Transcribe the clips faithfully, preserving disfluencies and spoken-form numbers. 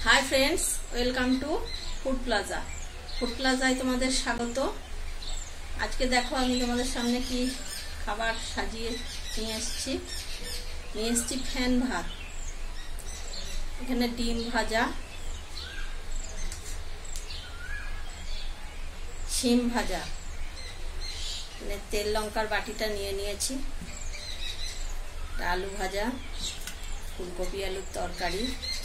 Hi friends, welcome to food plaza. Food प्लाजाয় তোমাদের স্বাগত। আজকে দেখো আমি তোমাদের সামনে কি খাবার সাজিয়ে নিয়ে এসেছি। নিয়ে এসেছি ফ্যান ভাত, এখানে ডিম ভাজা, শিম ভাজা, মানে তেল লঙ্কার বাটিটা নিয়ে নিয়েছি, আলু ভাজা, ফুলকপি আলুর তরকারি,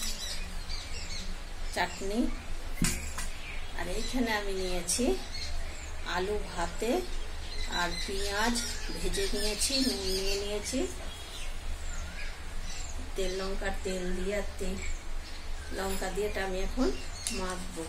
চাটনি, আর এইখানে আমি নিয়েছি আলু ভাতে আর পেঁয়াজ ভেজে নিয়েছি, নুন নিয়ে নিয়েছি, তেল লঙ্কার তেল দিয়ে আর তেল লঙ্কা দিয়ে এটা আমি এখন মাখবো।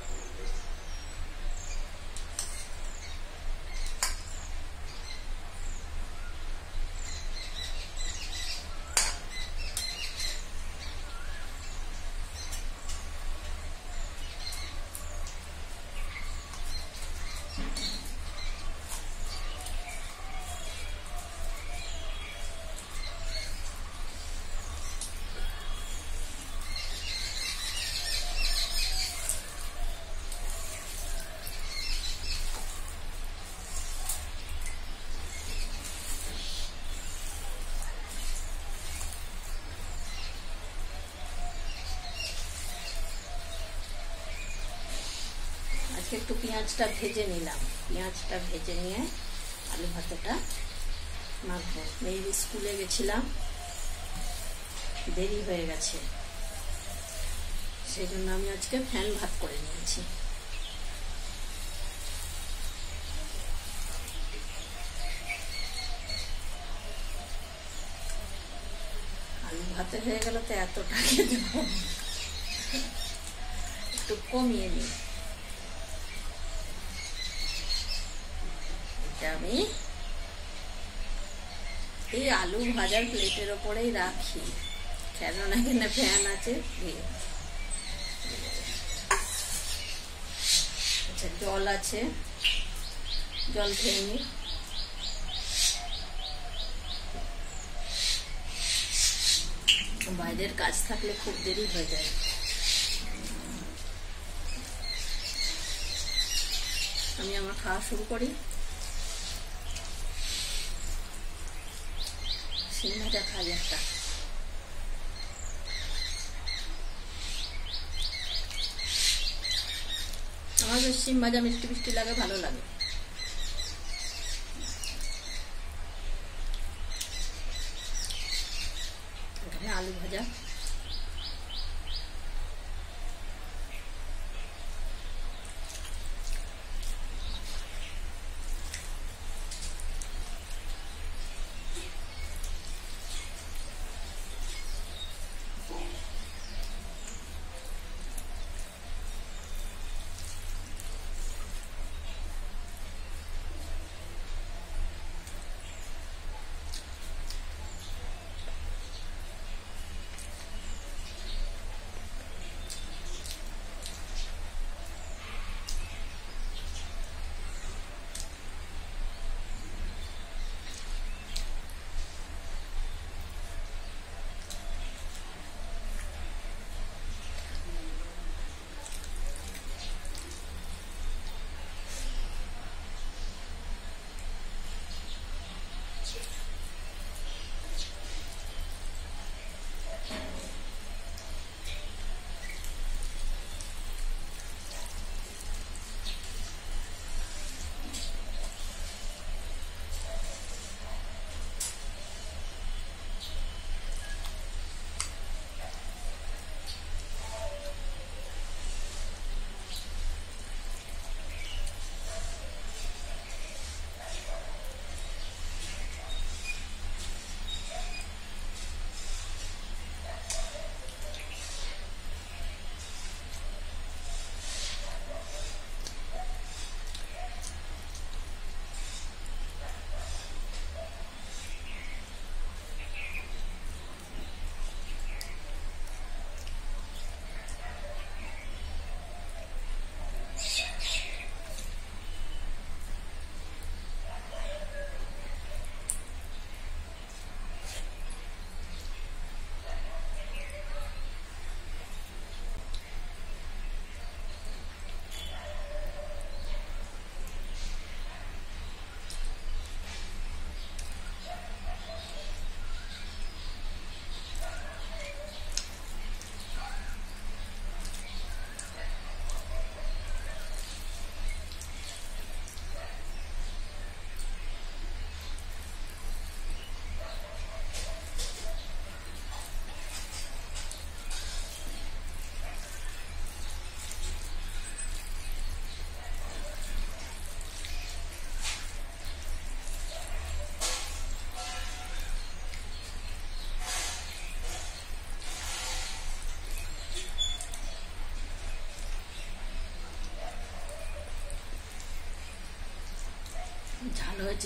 একটু পেঁয়াজটা ভেজে নিলাম, পেঁয়াজটা ভেজে নিয়ে আলু ভাতটা মাখবো। মেয়ের স্কুলে গেছিলাম, দেরি হয়ে গেছে, সেই জন্য আমি আজকে ফ্যান ভাত করে নিয়েছি। আলু ভাতে হয়ে গেল তো এতটা খেতে হবে, একটু কমিয়ে নিই। আমি এই আলু ভাজার প্লেটের ওপরেই রাখি, কেননা এখানে ফ্যান আছে। আচ্ছা, জল আছে, জল খেয়ে নি। বাইরের কাজ থাকলে খুব দেরি হয়ে যায়। আমি আমার খাওয়া শুরু করি। শিম ভাজা খাই একটা, আমার বেশ শিম ভাজা মিষ্টি মিষ্টি লাগে, ভালো লাগে। এখানে আলু ভাজা, ভালো হয়েছে।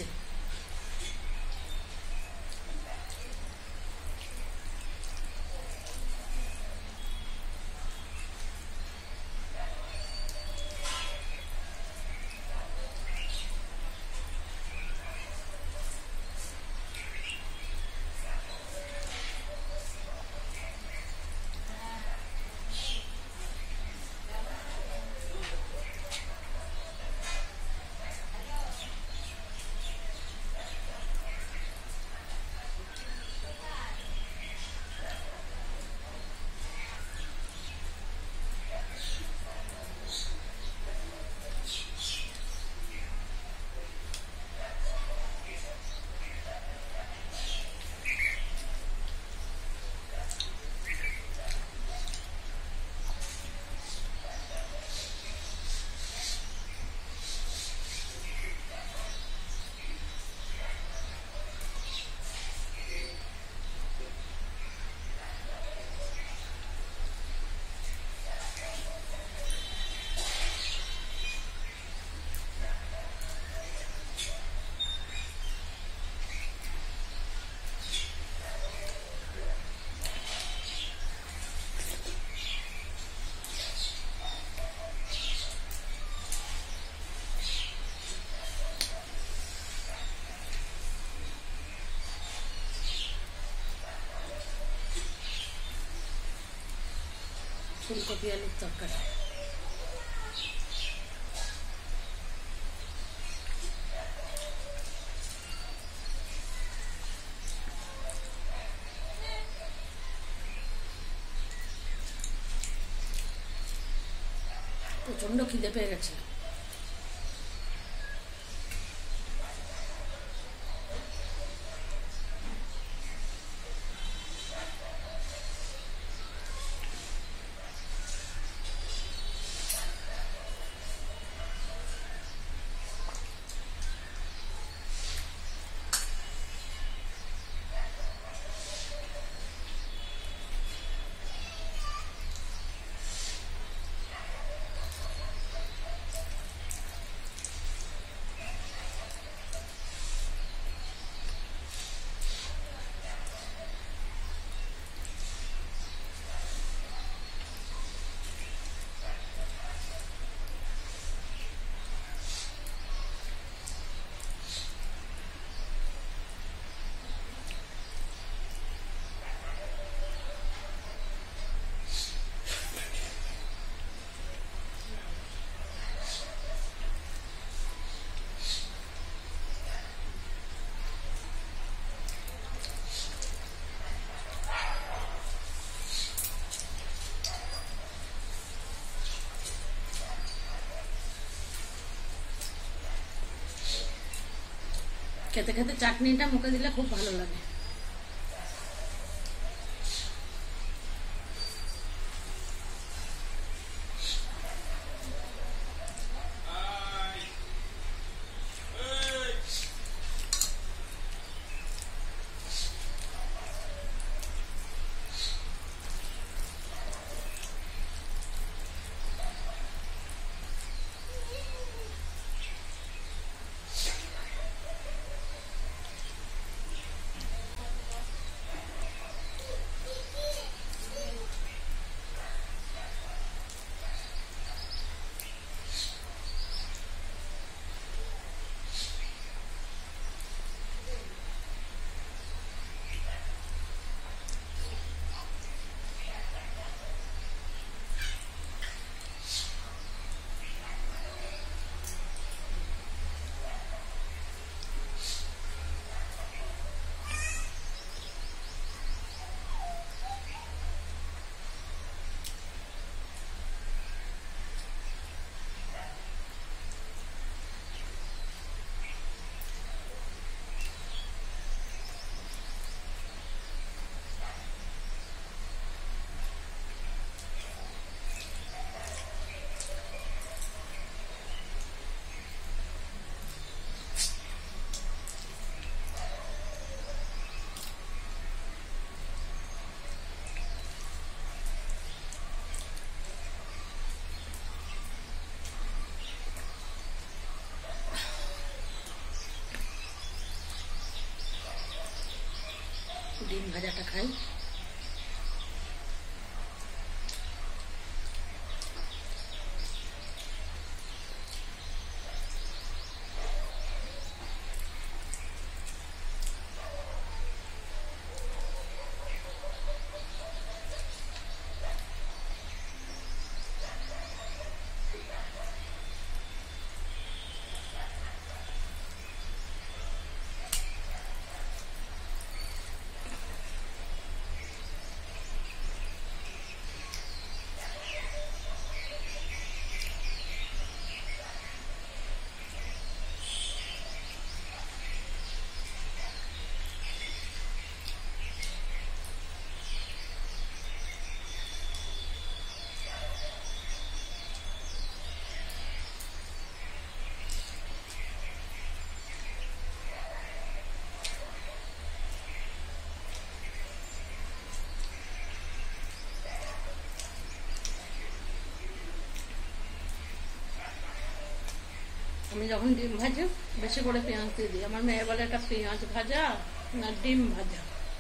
ফুলকপি আলুর তরকারি। প্রচন্ড খিদে পেয়ে গেছে। খেতে খেতে চাটনিটা মুখে দিলে খুব ভালো লাগে। ভাজাটা খাই। আমি যখন ডিম ভাজি বেশি করে পেঁয়াজ দিয়ে দিই। আমার মেয়ে বলে এটা পেঁয়াজ ভাজা না ডিম ভাজা।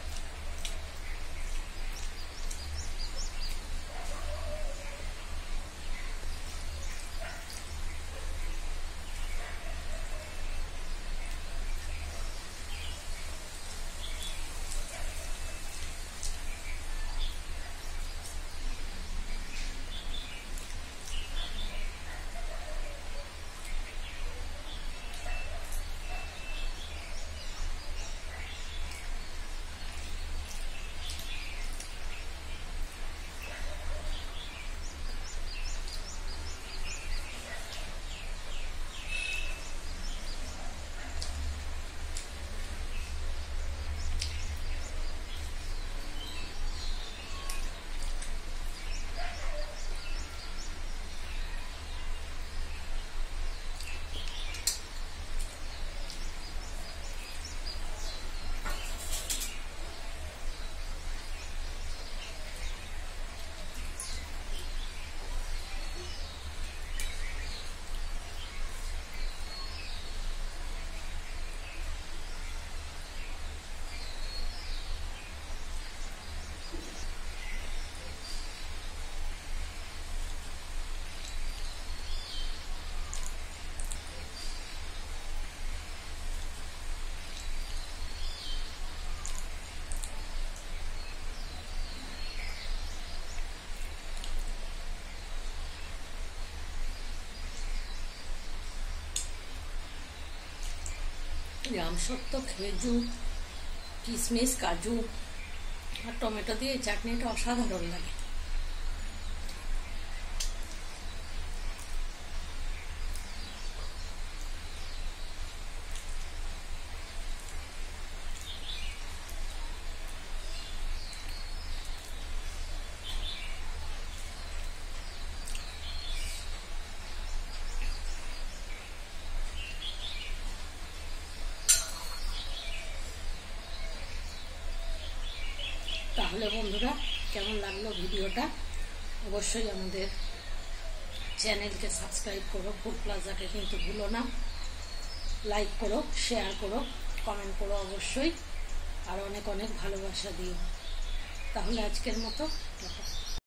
আমসত্ব, খেজুর, কিশমিশ, কাজু আর টমেটো দিয়ে এই চাটনিটা অসাধারণ লাগে। তাহলে বন্ধুরা, কেমন লাগলো ভিডিওটা? অবশ্যই আমাদের চ্যানেলকে সাবস্ক্রাইব করো, ফুড প্লাজাকে কিন্তু ভুলো না, লাইক করো, শেয়ার করো, কমেন্ট করো অবশ্যই, আর অনেক অনেক ভালোবাসা দিও। তাহলে আজকের মতো টাটা।